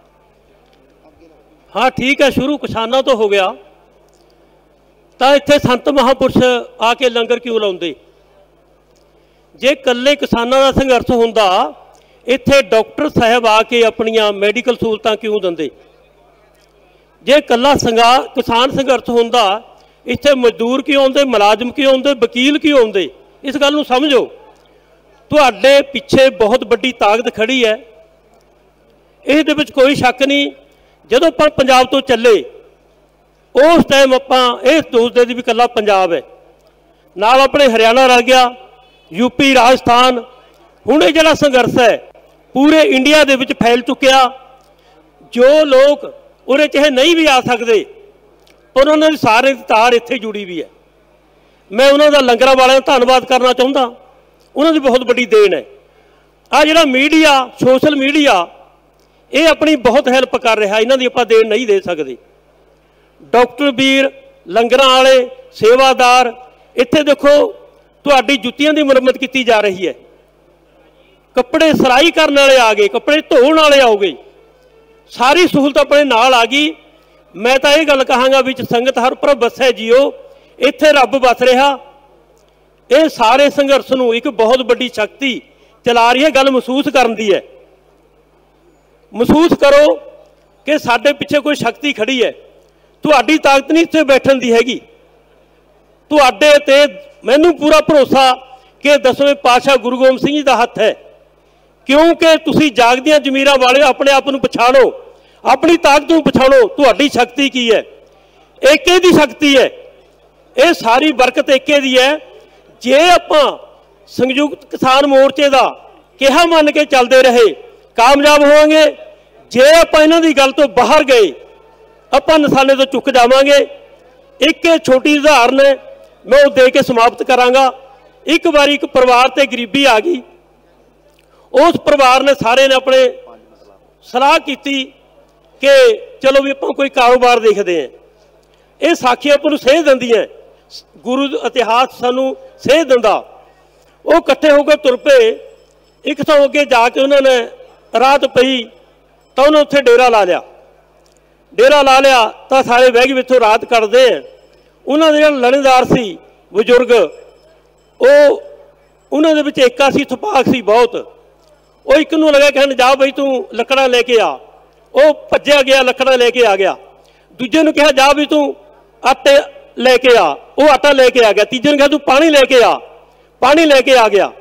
हाँ ठीक है शुरू किसानों तो हो गया, तो इत्थे संत महापुरुष आके लंगर क्यों लाउंदे। जे कल्ले किसानों का संघर्ष हुंदा इत्थे डॉक्टर साहब आके अपनियां मैडिकल सहूलतां क्यों दिंदे। जे कल्ला किसान संघर्ष हुंदा इत्थे मजदूर क्यों आउंदे, मुलाजम क्यों आउंदे, वकील क्यों आउंदे। इस गल नूं समझो, तुहाडे पिछे बहुत बड़ी ताकत खड़ी है, इस दे विच कोई शक नहीं। जदों आपां पंजाब तो चले उस टाइम आपां इह सोचदे सी भी कल्ला पंजाब है, नाल अपने हरियाणा रल गया, यूपी राजस्थान। हुण इह जिहड़ा संघर्ष है पूरे इंडिया दे विच फैल चुकिया। जो लोग उरे चाहे नहीं भी आ सकते पर उन्होंने सारे तार इत्थे जुड़ी भी है। मैं उन्होंने लंगरां वालिਆਂ ਦਾ ਧੰਨਵਾਦ करना चाहता। उन्होंने बहुत बड़ी देन है। आ जिहड़ा मीडिया सोशल मीडिया ये अपनी बहुत हैल्प कर रहा, इन्हां दी आपां देन नहीं दे सकते। डॉक्टर वीर लंगरां वाले सेवादार इत्थे देखो तुहाडी जुत्तियां दी मुरम्मत की जा रही है, कपड़े सिलाई करने वाले आ गए, कपड़े धोने वाले आ गए, सारी सहूलत अपने नाल आ गई। मैं तो ये गल कहांगा विच संगत हर प्रभ बसै जियो, इत्थे रब बस रहा। ये सारे संघर्ष नूं एक बहुत बड़ी शक्ति चला रही है। गल महसूस करन दी है, महसूस करो कि साडे पिछे कोई शक्ति खड़ी है। तुहाडी ताकत नहीं इत्थे बैठण दी हैगी, तुहाडे ते मैनूं पूरा भरोसा कि 10वें पातशाह गुरु गोबिंद सिंह जी दा हत्थ है, क्योंकि तुसीं जागदियां जमीरां वाले अपने आप नूं पछाणो, अपनी ताकत नूं पछाणो, तुहाडी शक्ति की है। एके दी शक्ति है, ये सारी बरकत एके दी है। जे आपां संयुक्त किसान मोर्चे का कहा मन के चलते रहे कामयाब होवांगे। जे आपां इन्हां दी गल तो बाहर गए आपां निशाने तो चुक जावांगे। एक छोटी उदाहरण है, मैं वो दे के समाप्त करांगा। एक बार एक परिवार ते गरीबी आ गई, उस परिवार ने सारे ने अपने सलाह की कि चलो भी आपां कोई कारोबार देखते हैं। ये साखी आपां नूं सेध दिंदियां, गुरु इतिहास सानू सेध दिंदा। वो इकट्ठे होकर तुर पे, एक तो अगे जाके उन्होंने रात पई तो उन्होंने उत्थे डेरा ला लिया। डेरा ला लिया तो सारे बह गए इत्थों रात कटते हैं। उन्होंने जो लड़ेदार सी बजुर्ग, वो उन्होंने विच एका सी, थपाक सी बहुत। वो एक नूं लगा कहन जा बई तू लकड़ा लेके आ, वो भज्या गया लकड़ा लेके आ गया। दूजे नूं कहा जा भी तू आटे लेके आ, वो आटा लेके आ गया। तीजे ने कहा तू पानी लेके आ, पानी लेके आ गया।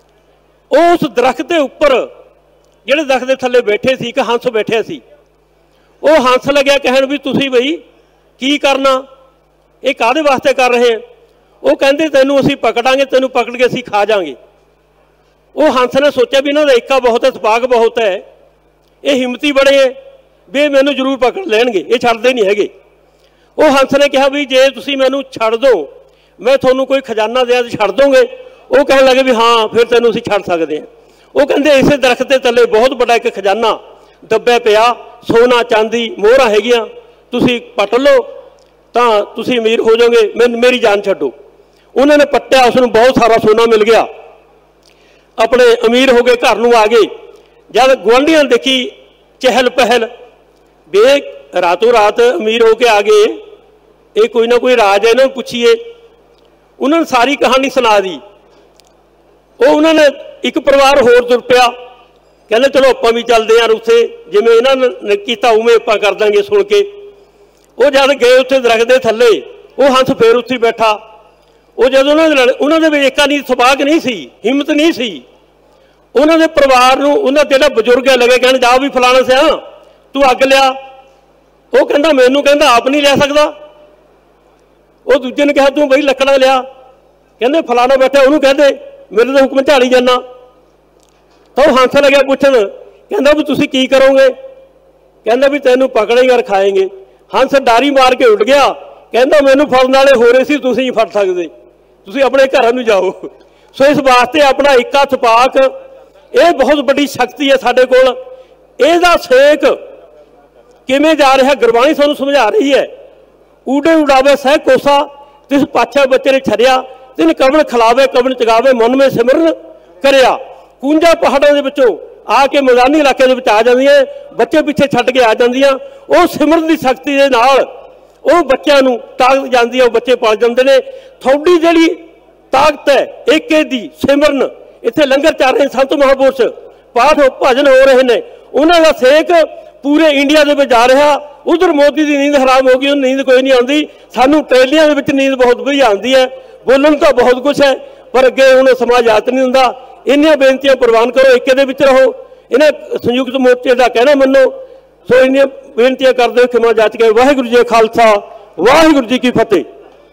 उस दरख्त के उपर जिहड़े दरख्त के थल्ले बैठे सी, एक हंस बैठे सी, वो हंस लग्या कहन भी तुसीं बई की करना, ये काहदे वास्ते कर रहे हैं। वो कहंदे तैनूं असीं पकड़ांगे, तैनूं पकड़ के असीं खा जांगे। वो हंस ने सोचा भी इन्हां दा एका बहुत है, सपाक बहुत है, ये हिम्मती बड़े है भी मैनूं जरूर पकड़ लैणगे, ये छड्डदे नहीं हैगे। वो हंस ने कहा भी जे तुसीं मैनूं छड्ड दो, मैं तुहानूं कोई खजाना दिया तो छड्ड दोगे। वो कहण लगे भी हाँ फिर तैनूं असीं छड्ड सकदे हां। वो कहंदे इसे दरख्त के थल्ले बहुत बड़ा एक खजाना दब्बे पिया, सोना चांदी मोहरां हैगियां, तुसीं पट लो तां तुसीं अमीर हो जाओगे, मेरी जान छड्डो। उन्होंने पट्टिया, उसनूं बहुत सारा सोना मिल गया, अपने अमीर हो गए, घर नूं आ गए। जब गुआढ़ियां देखी चहल पहल, बे रातों रात अमीर होके आ गए, ये कोई ना कोई राज है, इन्होंने पूछिए। उन्होंने सारी कहानी सुना दी। वो उन्होंने एक परिवार होर तुर पिया, कहते चलो आपां भी चलते हैं उत्थे, जिवें इन्होंने किया उवें आपां कर देंगे सुन के। वो जब गए उत्थे दरख्त दे थल्ले, वो हंस फिर उत्थे बैठा। वो जब उन्होंने एका नहीं, सपाक नहीं सी, हिम्मत नहीं सी। उन्होंने परिवार नूं, उन्होंने जिहड़ा बजुर्ग है लगे कहण जा भी फलाना सिया तू अग लिया। वो कहंदा मैनूं कहंदा आप नहीं लिया सकदा। वो दूजे ने कहा तू बई लकड़ा लिया, कहंदे फलाना बैठा उन्होंने कहते मेरे तो हुक्म झाड़ी जाना। तो हंस लग्या पुछण, कहंदा भी तुसीं की करोगे, कहंदा भी तैनूं पकड़ेंगे और खाएंगे। हंस डारी मार के उड़ गया, कहंदा मैनूं फड़न वाले हो रहे सी, तुसीं नहीं फड़ सकदे, तुसीं अपने घरां नूं जाओ। सो इस वास्ते अपना इक्का छपाक ये बहुत बड़ी शक्ति है साडे कोल। इहदा सेक किवें जा रहा गुरबाणी सानूं समझा रही है। ऊडे उड़ावे सह कोसा, तिस पाछा बच्चे ने छरिया, तिन कवन खिलावे कवन चगावे, मन में सिमरन करिया। कूंजा पहाड़ों के विचों आके मैदानी इलाके दे विच आ जांदियां, बच्चे पिछे छड्ड के आ जांदियां। वो सिमरन की शक्ति दे नाल वो बच्चों नूं ताकत जांदी है, वो बच्चे पल जांदे ने। थोड़ी जिहड़ी ताकत है एके दी सिमरन, इत्थे लंगर चल रहे संत महापुरुष पाठ भजन हो रहे हैं, उन्हों का सेक पूरे इंडिया के जा रहा। उधर मोदी की नींद हराम हो गई, नींद कोई नहीं आती। सानू ट्रेलियां दे विच नींद बहुत वधिया आती है, बोलन तो बहुत कुछ है, पर अगे उन्हें समाज याद नहीं दिंदा। इन्नियां बेनतियां प्रवान करो, एके दे विच रहो, इन्हें संयुक्त मोर्चे का कहना मनो। सो इन्नियां बेनतियां करदे होए खिमा जाच के वाहिगुरू जी खालसा वाहिगुरू जी की फतेह।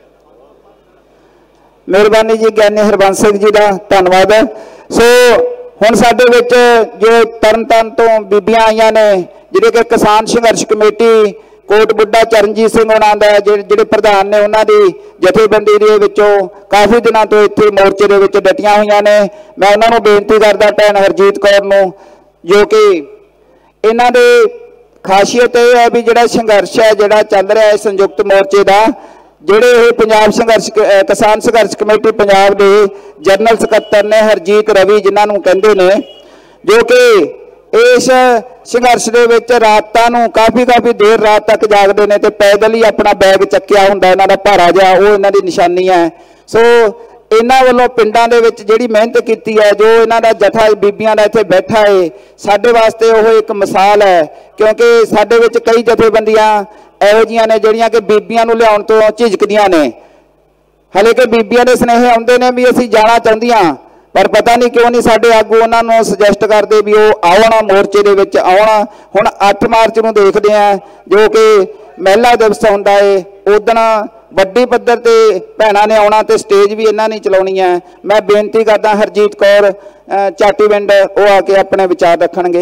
मेहरबानी जी ज्ञानी हरबंस सिंह जी का धन्यवाद है। सो हुण साडे विच जो तरन तारण तो बीबियां आईयां ने, जिहड़े कि किसान संघर्ष कमेटी कोट बुड्ढा चरणजीत सिंह होना दा जिहड़े प्रधान ने उन्हां दी जथेबंदी दे विचों काफ़ी दिनों तो इत्थे मोर्चे दे विच डटियां होईयां ने। मैं उन्हां नूं बेनती करदा भैन हरजीत कौर नूं, जो कि इन्हां दे खासियत यह है भी जिहड़ा संघर्ष है जिहड़ा चल रहा है संयुक्त मोर्चे का, जिहड़े ये पंजाब संघर्ष किसान संघर्ष कमेटी पंजाब के जनरल सकत्तर ने हरजीत रवि जिन्हां नूं कहंदे ने, जो कि इस संघर्ष के विच रातां नूं काफ़ी देर रात तक जागदे ने ते पैदल ही अपना बैग चक्या हुंदा इन्हां दा भारा जिहा, वो इन्हां दी निशानी है। सो इन्हां वालों पिंडां दे विच जिहड़ी मेहनत कीती है, जो इन्हां दा जथा बीबियां दा इत्थे बैठा है, साडे वास्ते वो एक मिसाल है। क्योंकि साडे विच कई जथेबंदियां इहो जिहियां ने जिहड़ियां कि बीबियां नूं लिआउण तो झिझकदियां ने, हले कि बीबियां दे सुनेहे आउंदे ने भी असीं जाना चाहुंदियां, पर पता नहीं क्यों नहीं साडे आगू उन्हां नूं सुजैसट करदे भी वो आउण मोर्चे दे विच आउण। हुण 8 मार्च नूं देखदे आ, जो कि महिला दिवस हुंदा है, उदण वड्डी पद्धर ते भैणां ने आउणा ते स्टेज भी इन्हां ने चलाउणी है। मैं बेनती करदा हरजीत कौर चाटीविंड वो आके अपने विचार रखणगे।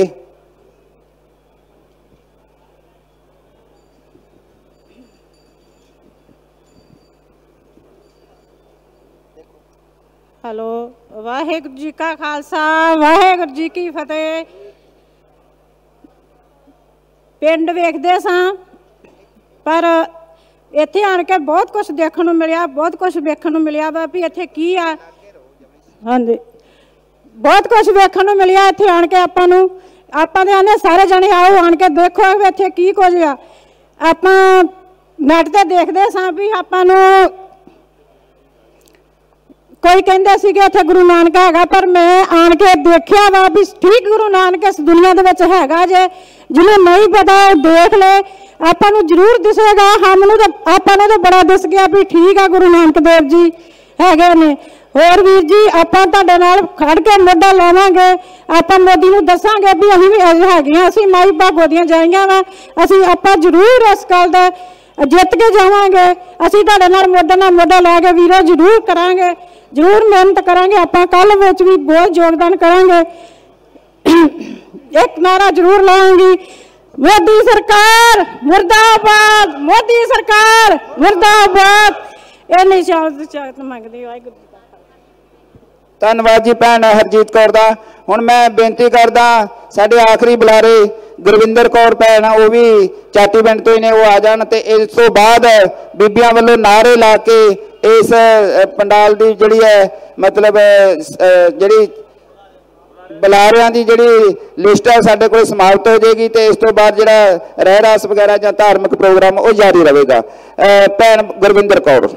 हेलो, वाहेगुरू जी का खालसा वाहेगुरू जी की फतेह। पिंड वेखदे सां पर इत्थे आण के बहुत कुछ देखण नूं मिलिया, बहुत कुछ वेखण नूं मिलिया वा भी इत्थे की आ। हाँ जी, बहुत कुछ वेखण नूं मिलिया इत्थे आण के आपां नूं। आपां दे आने सारे जने आओ आण के देखो भी इत्थे की कुछ आ। आपां नैट ते देखदे सां भी आपां नूं कोई कहते सी कि इत्थे गुरु नानक हैगा, पर मैं आन के देखिया वा भी ठीक गुरु नानक इस दुनिया दे विच हैगा। जे जिन्हें नहीं पता देख ले, आपां नूं जरूर दिसेगा। हमनूं तो आपां नूं तो बड़ा दिस गया भी ठीक है गुरु नानक देव जी हैगे ने। होर वीर जी आपां तुहाडे नाल खड़ के मोढा लावांगे, आपां मोदी नूं दसांगे भी असीं भी हैगे आ, असीं माई भागो दीआं जाईआं वा, असीं आपां जरूर इस गल दा जित के जावांगे। असीं तुहाडे नाल मोढा ला के वीरो जरूर करांगे, जरूर मेहनत करांगे। आपां कल विच भी बहुत योगदान करांगे। एक नारा जरूर लाऊंगी, मोदी सरकार मुर्दाबाद, मोदी सरकार मुर्दाबाद। इन्नी शहादत मंगदी वाहिगुरू। धन्नवाद जी भैन हरजीत कौर दा। हुण मैं बेनती करदा साडे आखिरी बुलारे गुरविंदर कौर भैन, वो भी चाटीविंड तो ही ने, वो आ जाण ते इस तो बाद बीबियां वालों नारे ला के इस पंडाल की जिहड़ी है मतलब जिहड़ी बुलारियां की जिहड़ी लिस्ट है साडे कोल समाप्त हो जाएगी, तो इस तो बाद जिहड़ा रहरास वगैरह जां धार्मिक प्रोग्राम वो जारी रहेगा। भैन गुरविंदर कौर।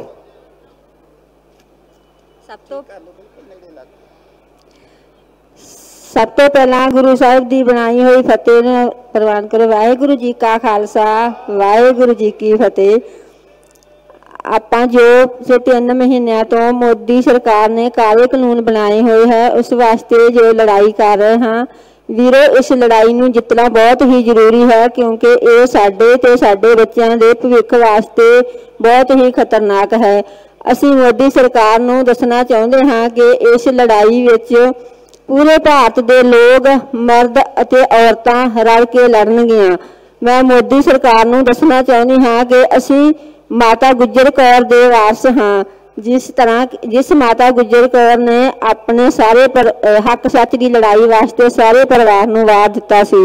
सब तो पहला गुरु साहिब की बनाई हुई फतेह प्रवान करो। वाहिगुरू जी का खालसा वाहिगुरू जी की फतेह। आपां जो 3 महीनों तो मोदी सरकार ने काले कानून बनाए हुए है, उस वास्ते जो लड़ाई कर रहे हैं वीरो, इस लड़ाई नूं जितना बहुत ही जरूरी है, क्योंकि ये साडे ते साडे बच्चों के भविख वास्ते बहुत ही खतरनाक है। असीं मोदी सरकार नूं दसना चाहुंदे हां कि इस लड़ाई विच पूरे भारत के लोग मर्द अते औरतां रल के लड़नगियां। मैं मोदी सरकार नूं दसना चाहुंदी हां कि असीं माता गुजर कौर दे वारस हाँ। जिस माता गुजर कौर ने अपने सारे हक सच की लड़ाई वास्ते सारे परिवार नूं वार दिता सी।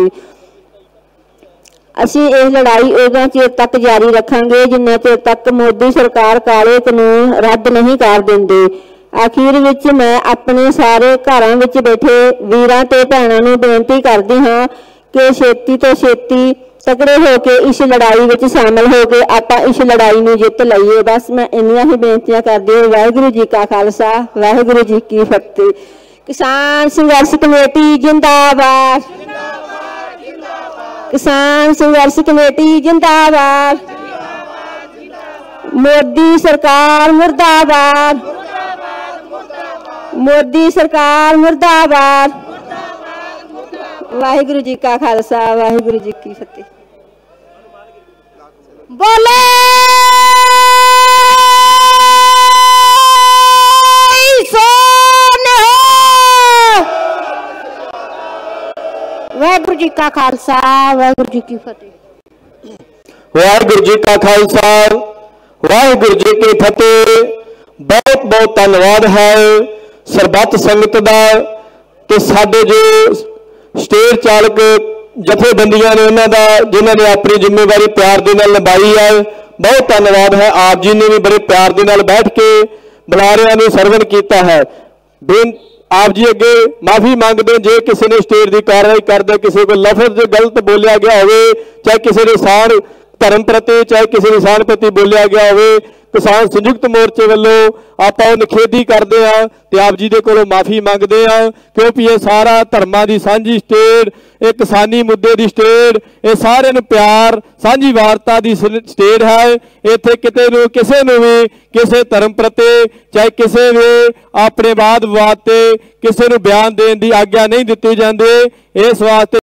असीं इस लड़ाई उदों चिर तक जारी रखांगे जिन्ने चिर तक मोदी सरकार काले कानून रद्द नहीं कर देंदी। आखिर विच मैं अपने सारे घरां विच बैठे वीरां ते भैणां नूं बेनती करदी हाँ कि छेती तो छेती तगड़े होके इस लड़ाई विच शामिल होके आपां इस लड़ाई नूं जित लईए। बस मैं इन्नियां ही बेनतियां करदी होई वाहिगुरू जी का खालसा वाहिगुरू जी की फतेह। किसान संघर्ष कमेटी जिंदाबाद, किसान संघर्ष कमेटी जिंदाबाद, मोदी सरकार मुर्दाबाद, मोदी सरकार मुर्दाबाद। वाहिगुरू जी का खालसा वाहिगुरू जी की फतेह। बोले वाहिगुरू जी का खालसा वाहिगुरू जी की फतेह। वाहिगुरू जी का खालसा वाहिगुरू जी की फतेह। बहुत बहुत धन्यवाद है सरबत संगत का ते साडे जो स्टेज चालक जथेबंदियां ने उन्हों का जिन्होंने अपनी जिम्मेवारी प्यार के नाल निभाई है। बहुत धन्यवाद है आप जी ने भी बड़े प्यार के नाल बैठ के बुलारियां नूं सरवण किया है। आप जी अगे माफी मंगते जे किसी ने स्टेज की कार्रवाई करते किसी को लफज गलत बोलिया गया हो, चाहे किसी ने निशान धर्म प्रति चाहे किसी निशान प्रति बोलिया गया हो, किसान संयुक्त मोर्चे वालों आप निखेधी करते हैं तो आप जी के कोलों माफ़ी मंगते हैं, क्योंकि ये सारा धर्मां की सांझी स्टेज, ये किसानी मुद्दे की स्टेज, ये सारे प्यार सांझी वार्ता की स्टेज है। इत्थे किते नूं किसे नूं भी किसी धर्म प्रति चाहे किसी भी अपने वाद विवाद ते किसी नूं बयान देने की आग्या नहीं दी जाती। इस वास्ते